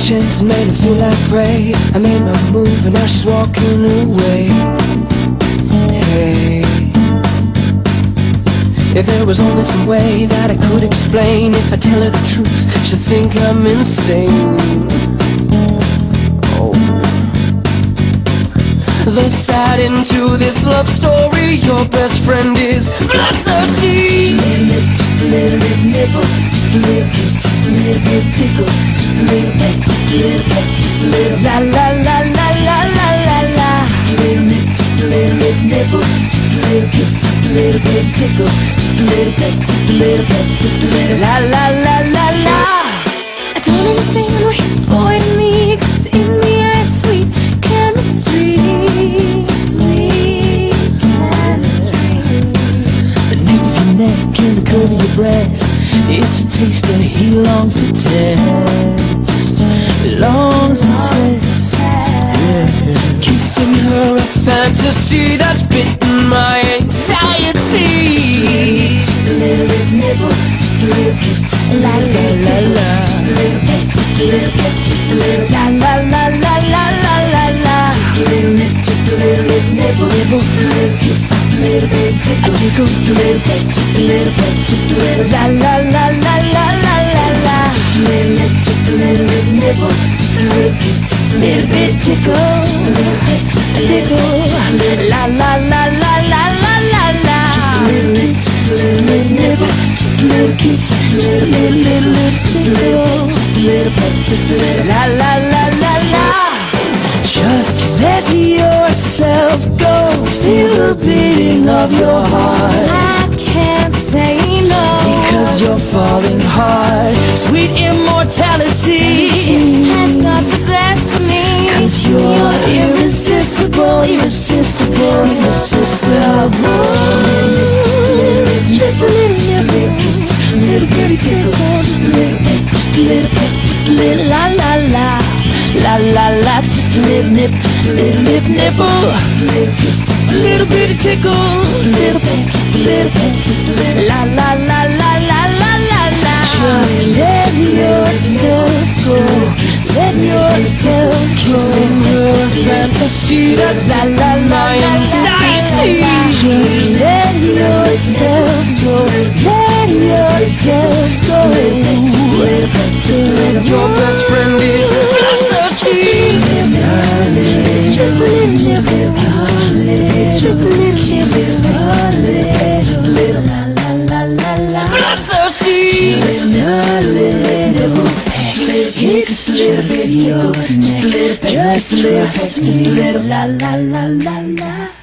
chance and made her feel like prey. I made my move and now she's walking away. Hey, if there was only some way that I could explain, if I tell her the truth, she'll think I'm insane. Oh, the side into this love story, your best friend is bloodthirsty. Just a little bit nibble, just a little kiss, just a little bit tickle, just a little peck, just a little peck, just a little la la la la la la la la. Just a little nip, just a little bit nibble, just a little kiss, just a little bit tickle, just a little peck, just a little peck, just a little la la la la la. I don't understand why he's avoiding me, 'cause in the air is sweet chemistry. Sweet chemistry. Beneath your neck and the curve of your breast, it's a taste that he longs to test. Longs to test. Yeah. Kissing her a fantasy that's bitten my anxiety. Just a little bit nibble, just a little kiss, just a little bit tickle, just a little peck, just a little peck, just a little la la la la la la la la. Just a little nip, just a little bit nibble, nibble, just a little kiss, just a little bit tickle, tickle, just a little peck, just a little peck, just a little la la la la la la la la. Just a little nip, just a little bit nibble, just a little kiss, just a little bit tickle, just a little peck, just a tickle, la la la la la la la la. Just a little nip, just a little nibble, just a little kiss, just a little tickle, just a little peck, just a little la la la la la. Just let yourself go, feel the beating of your heart. I can't say no, Because you're falling hard. Sweet immortality has got the best of me. 'Cause you're irresistible, irresistible, irresistible. Just a little nibble, just a little kiss, just a little bitty tickle, just a little peck, just a little peck, just a little la la la. La la la, just a little nip, just a little nip nibble, just a little kiss, just a little bitty tickle, just a little peck, just a little peck, just a little la la la la la la la la. Just let yourself go, let yourself go. Kissing her a fantasy that's La la la my la anxiety. Just let yourself go, let yourself go. Your best friend is bloodthirsty. Bloodthirsty. Just a little bit, just a little, just a little, la la la la la.